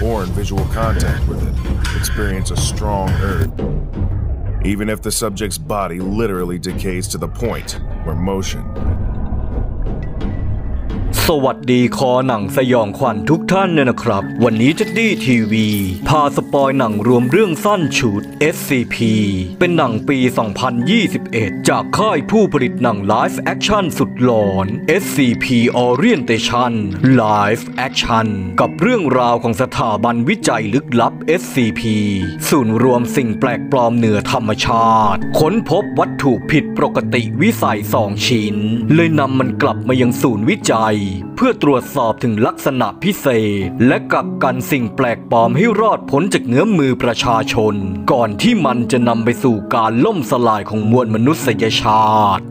or in visual contact with it experience a strong urge, even if the subject's body literally decays to the point where motion. สวัสดีคอหนังสยองขวัญทุกท่านเนี่ยนะครับวันนี้จะดีทีวีพาสปอยหนังรวมเรื่องสั้นชุด SCP เป็นหนังปี 2021 จากค่ายผู้ผลิตหนังไลฟ์แอคชั่นสุดหลอน SCP Orientation Live Action กับเรื่องราวของสถาบันวิจัยลึกลับ SCP ศูนย์รวมสิ่งแปลกปลอมเหนือธรรมชาติค้นพบวัตถุผิดปกติวิสัย2 ชิ้นเลยนำมันกลับมายังศูนย์วิจัยเพื่อตรวจสอบถึงลักษณะพิเศษและกักกันสิ่งแปลกปลอมให้รอดพ้นจากเงื้อมมือประชาชนก่อนที่มันจะนำไปสู่การล่มสลายของมวลมนุษยชาติ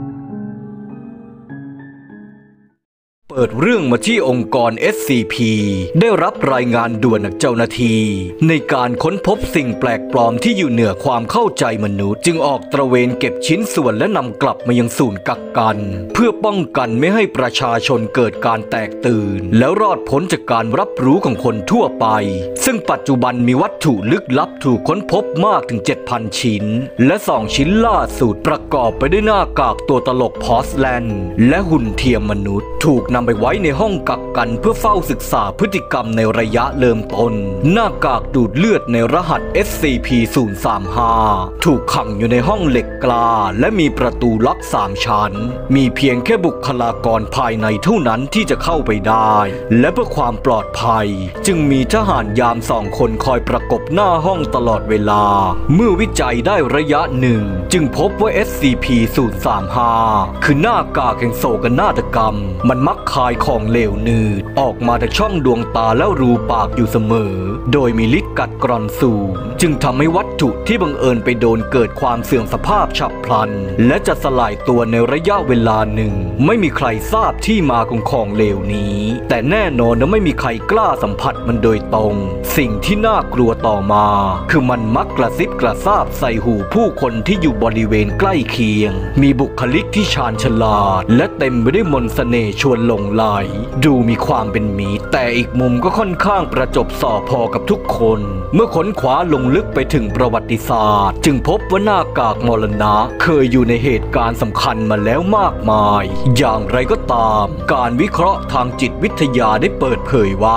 เปิดเรื่องมาที่องค์กร SCP ได้รับรายงานด่วนจากเจ้าหน้าที่ในการค้นพบสิ่งแปลกปลอมที่อยู่เหนือความเข้าใจมนุษย์จึงออกตระเวนเก็บชิ้นส่วนและนำกลับมายังศูนย์กักกันเพื่อป้องกันไม่ให้ประชาชนเกิดการแตกตื่นแล้วรอดพ้นจากการรับรู้ของคนทั่วไปซึ่งปัจจุบันมีวัตถุลึกลับถูกค้นพบมากถึง 7,000 ชิ้นและ2 ชิ้นล่าสุดประกอบไปด้วยหน้ากากตัวตลกพอสแลนและหุ่นเทียมมนุษย์ถูกนำไปไว้ในห้องกักกันเพื่อเฝ้าศึกษาพฤติกรรมในระยะเริ่มต้นหน้ากากดูดเลือดในรหัส SCP-035 ถูกขังอยู่ในห้องเหล็กกลาและมีประตูล็อก3 ชั้นมีเพียงแค่บุคลากรภายในเท่านั้นที่จะเข้าไปได้และเพื่อความปลอดภัยจึงมีทหารยาม2 คนคอยประกบหน้าห้องตลอดเวลาเมื่อวิจัยได้ระยะหนึ่งจึงพบว่า SCP-035 คือหน้ากากแห่งโศกนาฏกรรมมันมักคายของเหลวหนืดออกมาจากช่องดวงตาและรูปากอยู่เสมอโดยมีฤทธิ์กัดกร่อนสูงจึงทำให้วัตถุที่บังเอิญไปโดนเกิดความเสื่อมสภาพฉับพลันและจะสลายตัวในระยะเวลาหนึ่งไม่มีใครทราบที่มาของเหลวนี้แต่แน่นอนว่าไม่มีใครกล้าสัมผัสมันโดยตรงสิ่งที่น่ากลัวต่อมาคือมันมักกระซิบกระซาบใส่หูผู้คนที่อยู่บริเวณใกล้เคียงมีบุคลิกที่ชาญฉลาดและเต็มไปด้วยมนต์เสน่ห์ชวนหลงไหลดูมีความเป็นมิตรแต่อีกมุมก็ค่อนข้างประจบส่อพอกับทุกคนเมื่อค้นคว้าลงลึกไปถึงประวัติศาสตร์จึงพบว่าหน้ากากมรณะเคยอยู่ในเหตุการณ์สำคัญมาแล้วมากมายอย่างไรก็ตามการวิเคราะห์ทางจิตวิทยาได้เปิดเผยว่า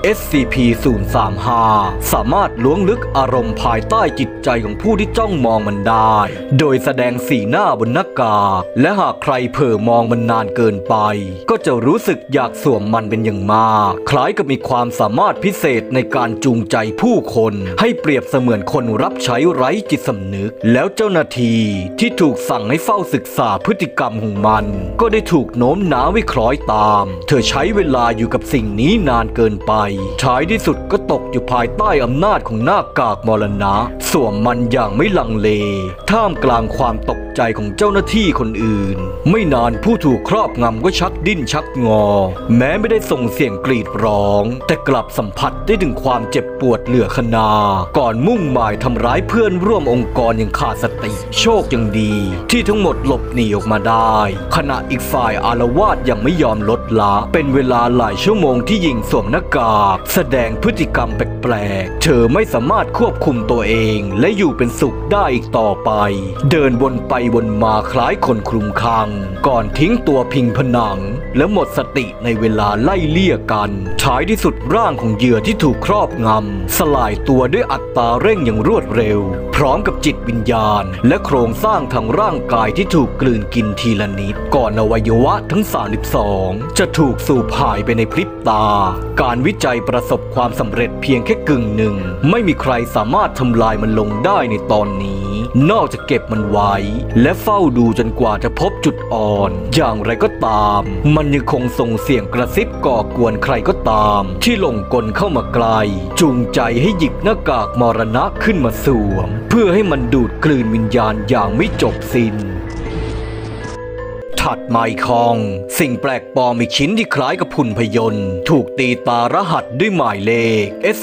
SCP-035 สามารถล้วงลึกอารมณ์ภายใต้จิตใจของผู้ที่จ้องมองมันได้โดยแสดงสีหน้าบนหน้ากากและหากใครเผลอมองมันนานเกินไปก็จะรู้สึกอยากสวมมันเป็นอย่างมากคล้ายกับมีความสามารถพิเศษในการจูงใจผู้คนให้เปรียบเสมือนคนรับใช้ไร้จิตสำนึกแล้วเจ้าหน้าที่ที่ถูกสั่งให้เฝ้าศึกษาพฤติกรรมของมันก็ได้ถูกโน้มน้าวให้คล้อยตามเธอใช้เวลาอยู่กับสิ่งนี้นานเกินไปท้ายที่สุดก็ตกอยู่ภายใต้อำนาจของหน้ากากมรณะสวมมันอย่างไม่ลังเลท่ามกลางความตกใจของเจ้าหน้าที่คนอื่นไม่นานผู้ถูกครอบงำก็ชักดิ้นชักงอแม้ไม่ได้ส่งเสียงกรีดร้องแต่กลับสัมผัสได้ถึงความเจ็บปวดเหลือขนาก่อนมุ่งหมายทำร้ายเพื่อนร่วมองค์กรอย่างขาดสติโชคยังดีที่ทั้งหมดหลบหนีออกมาได้ขณะอีกฝ่ายอาละวาดยังไม่ยอมลดละเป็นเวลาหลายชั่วโมงที่หญิงสวมหน้ากากแสดงพฤติกรรมแปลกๆเธอไม่สามารถควบคุมตัวเองและอยู่เป็นสุขได้อีกต่อไปเดินวนไปวนมาคล้ายคนคลุ้มคลั่งก่อนทิ้งตัวพิงผนังและหมดสติในเวลาไล่เลี่ยกันท้ายที่สุดร่างของเหยื่อที่ถูกครอบงำสลายตัวด้วยอัตราเร่งอย่างรวดเร็วพร้อมกับจิตวิญญาณและโครงสร้างทางร่างกายที่ถูกกลืนกินทีละนิดก่อนอวัยวะทั้ง32จะถูกสูบหายไปในพริบตาการวิจัยประสบความสำเร็จเพียงแค่กึ่งหนึ่งไม่มีใครสามารถทำลายมันลงได้ในตอนนี้นอกจากเก็บมันไว้และเฝ้าดูจนกว่าจะพบจุดอ่อนอย่างไรก็ตามมันยังคงส่งเสียงกระซิบก่อกวนใครก็ตามที่หลงกลเข้ามาไกลจูงใจให้หยิบหน้ากากมรณะขึ้นมาสวมเพื่อให้มันดูดกลืนวิญญาณอย่างไม่จบสิ้นถัดมาอีกห้องสิ่งแปลกปลอมอีกชิ้นที่คล้ายกับหุ่นพยนต์ถูกตีตารหัสด้วยหมายเลข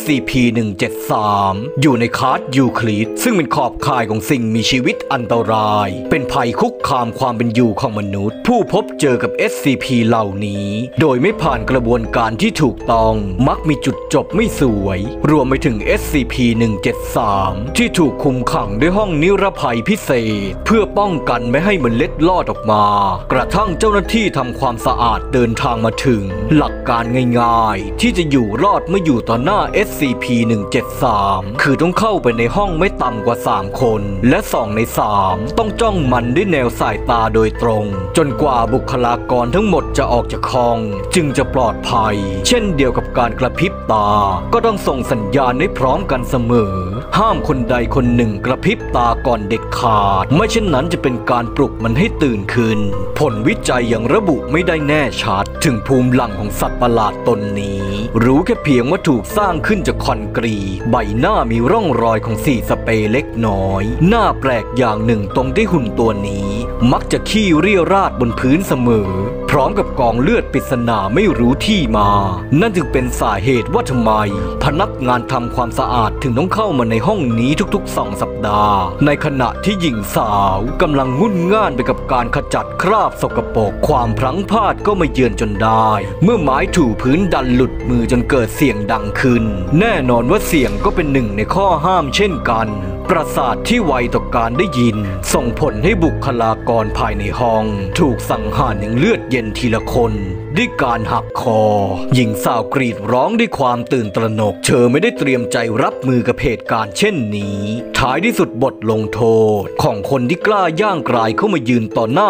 SCP-173 อยู่ในคาร์ดยูคลิดซึ่งเป็นขอบข่ายของสิ่งมีชีวิตอันตรายเป็นภัยคุกคามความเป็นอยู่ของมนุษย์ผู้พบเจอกับ SCP เหล่านี้โดยไม่ผ่านกระบวนการที่ถูกต้องมักมีจุดจบไม่สวยรวมไปถึง SCP-173 ที่ถูกคุมขังด้วยห้องนิรภัยพิเศษเพื่อป้องกันไม่ให้มันเล็ดลอดออกมากระทั่งเจ้าหน้าที่ทำความสะอาดเดินทางมาถึงหลักการง่ายๆที่จะอยู่รอดเมื่ออยู่ต่อหน้า SCP-173 คือต้องเข้าไปในห้องไม่ต่ำกว่า3คนและ2ใน3ต้องจ้องมันด้วยแนวสายตาโดยตรงจนกว่าบุคลากรทั้งหมดจะออกจากห้องจึงจะปลอดภัยเช่นเดียวกับการกระพริบตาก็ต้องส่งสัญญาณให้พร้อมกันเสมอห้ามคนใดคนหนึ่งกระพริบตาก่อนเด็ดขาดไม่เช่นนั้นจะเป็นการปลุกมันให้ตื่นขึ้นผลวิจัยยังระบุไม่ได้แน่ชัดถึงภูมิหลังของสัตว์ประหลาดตนนี้รู้แค่เพียงว่าถูกสร้างขึ้นจากคอนกรีตใบหน้ามีร่องรอยของสีสเปรย์เล็กน้อยน่าแปลกอย่างหนึ่งตรงที่หุ่นตัวนี้มักจะขี้เรี่ยวราดบนพื้นเสมอพร้อมกับกองเลือดปริศนาไม่รู้ที่มานั่นจึงเป็นสาเหตุว่าทำไมพนักงานทำความสะอาดถึงต้องเข้ามาในห้องนี้ทุกๆ2 สัปดาห์ในขณะที่หญิงสาวกำลังงุ่นง่านไปกับการขจัดคราบสกปรกความพลั้งพลาดก็มาเยือนจนได้เมื่อไม้ถูพื้นดันหลุดมือจนเกิดเสียงดังขึ้นแน่นอนว่าเสียงก็เป็นหนึ่งในข้อห้ามเช่นกันประสาทที่ไวต่อการได้ยินส่งผลให้บุคลากรภายในห้องถูกสังหารอย่างเลือดเย็นทีละคนด้วยการหักคอหญิงสาวกรีดร้องด้วยความตื่นตระหนกเธอไม่ได้เตรียมใจรับมือกับเหตุการณ์เช่นนี้ท้ายที่สุดบทลงโทษของคนที่กล้าย่างกรายเข้ามายืนต่อหน้า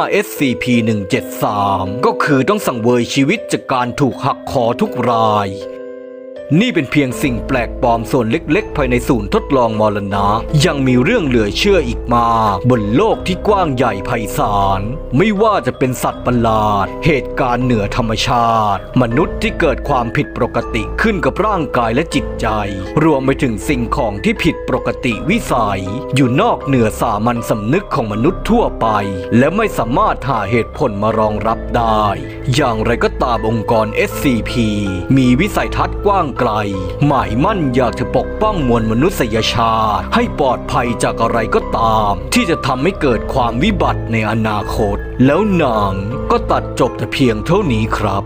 SCP-173 ก็คือต้องสังเวยชีวิตจากการถูกหักคอทุกรายนี่เป็นเพียงสิ่งแปลกปลอมส่วนเล็กๆภายในศูนย์ทดลองมรณะยังมีเรื่องเหลือเชื่ออีกมากบนโลกที่กว้างใหญ่ไพศาลไม่ว่าจะเป็นสัตว์ประหลาดเหตุการณ์เหนือธรรมชาติมนุษย์ที่เกิดความผิดปกติขึ้นกับร่างกายและจิตใจรวมไปถึงสิ่งของที่ผิดปกติวิสัยอยู่นอกเหนือสามัญสำนึกของมนุษย์ทั่วไปและไม่สามารถหาเหตุผลมารองรับได้อย่างไรก็ตามองค์กร SCP มีวิสัยทัศน์กว้างไกลหมายมั่นอยากจะปกป้องมวลมนุษยชาติให้ปลอดภัยจากอะไรก็ตามที่จะทำให้เกิดความวิบัติในอนาคตแล้วหนังก็ตัดจบแต่เพียงเท่านี้ครับ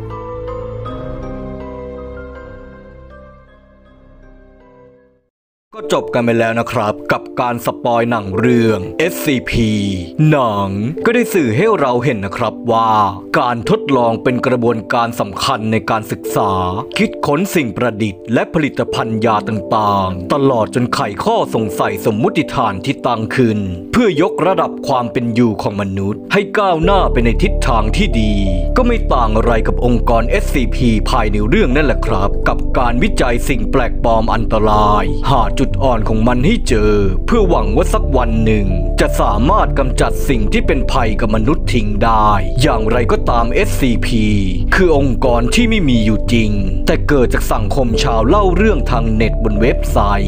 ก็จบกันไปแล้วนะครับกับการสปอยหนังเรื่อง SCP หนังก็ได้สื่อให้เราเห็นนะครับว่าการทดลองเป็นกระบวนการสำคัญในการศึกษาคิดค้นสิ่งประดิษฐ์และผลิตภัณฑ์ยาต่างๆตลอดจนไขข้อสงสัยสมมุติฐานที่ตั้งขึ้นเพื่อยกระดับความเป็นอยู่ของมนุษย์ให้ก้าวหน้าไปในทิศทางที่ดีก็ไม่ต่างอะไรกับองค์กร SCP ภายในเรื่องนั่นแหละครับกับการวิจัยสิ่งแปลกปลอมอันตรายหาจุดอ่อนของมันให้เจอเพื่อหวังว่าสักวันหนึ่งจะสามารถกำจัดสิ่งที่เป็นภัยกับมนุษย์ทิ้งได้อย่างไรก็ตาม SCP คือองค์กรที่ไม่มีอยู่จริงแต่เกิดจากสังคมชาวเล่าเรื่องทางเน็ตบนเว็บไซต์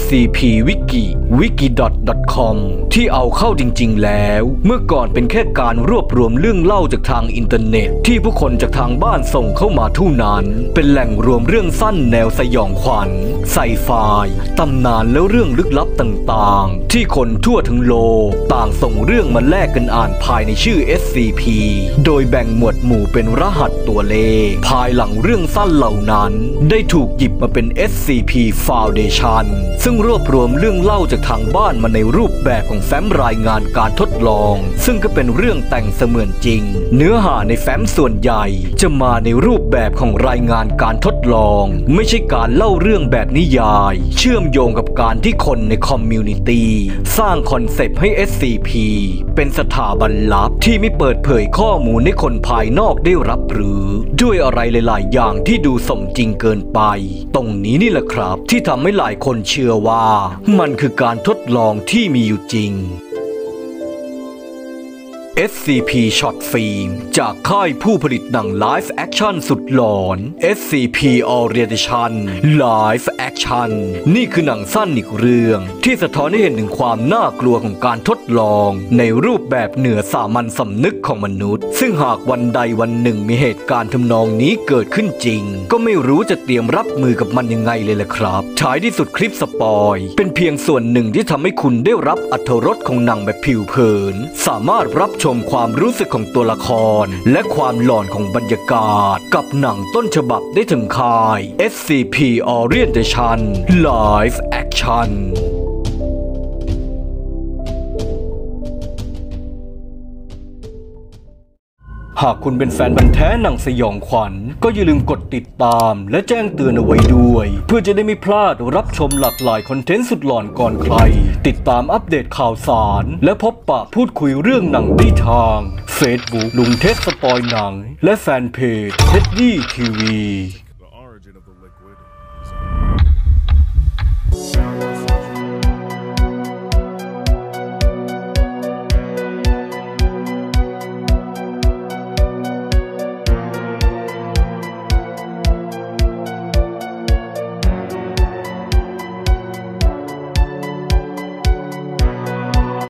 scpwiki.com ที่เอาเข้าจริงๆแล้วเมื่อก่อนเป็นแค่การรวบรวมเรื่องเล่าจากทางอินเทอร์เน็ตที่ผู้คนจากทางบ้านส่งเข้ามาเท่านั้นเป็นแหล่งรวมเรื่องสั้นแนวสยองขวัญไซไฟตำนานและเรื่องลึกลับต่างๆที่คนทั่วทั้งโลกต่างส่งเรื่องมาแลกกันอ่านภายในชื่อ SCP โดยแบ่งหมวดหมู่เป็นรหัสตัวเลขภายหลังเรื่องสั้นเหล่านั้นได้ถูกหยิบมาเป็น SCP Foundation ซึ่งรวบรวมเรื่องเล่าจากทางบ้านมาในรูปแบบของแฟ้มรายงานการทดลองซึ่งก็เป็นเรื่องแต่งเสมือนจริงเนื้อหาในแฟ้มส่วนใหญ่จะมาในรูปแบบของรายงานการทดลองไม่ใช่การเล่าเรื่องแบบนิยายเชื่อมโยงกับการที่คนในคอมมิวนิตี้สร้างคอนเซปต์ให้ SCP เป็นสถาบันลับที่ไม่เปิดเผยข้อมูลให้คนภายนอกได้รับรู้ด้วยอะไรหลายๆอย่างที่ดูสมจริงเกินไปตรงนี้นี่แหละครับที่ทำให้หลายคนเชื่อว่ามันคือการทดลองที่มีอยู่จริง SCP Short Film จากค่ายผู้ผลิตหนัง Live Action สุดหลอน SCP Orientation Live Action นี่คือหนังสั้นอีกเรื่องที่สะท้อนให้เห็นถึงความน่ากลัวของการทดลองในรูปแบบเหนือสามัญสำนึกของมนุษย์ซึ่งหากวันใดวันหนึ่งมีเหตุการณ์ทำนองนี้เกิดขึ้นจริงก็ไม่รู้จะเตรียมรับมือกับมันยังไงเลยล่ะครับท้ายที่สุดคลิปสปอยเป็นเพียงส่วนหนึ่งที่ทำให้คุณได้รับอรรถรสของหนังแบบผิวเผินสามารถรับชมความรู้สึกของตัวละครและความหลอนของบรรยากาศกับหนังต้นฉบับได้ถึงค่าย SCP Orientation Live Actionหากคุณเป็นแฟนพันธุ์แท้หนังสยองขวัญก็อย่าลืมกดติดตามและแจ้งเตือนเอาไว้ด้วยเพื่อจะได้ไม่พลาดรับชมหลากหลายคอนเทนต์สุดหลอนก่อนใครติดตามอัปเดตข่าวสารและพบปะพูดคุยเรื่องหนังได้ทาง Facebook ลุงเทสสปอยหนังและแฟนเพจเท็ดดี้ทีวี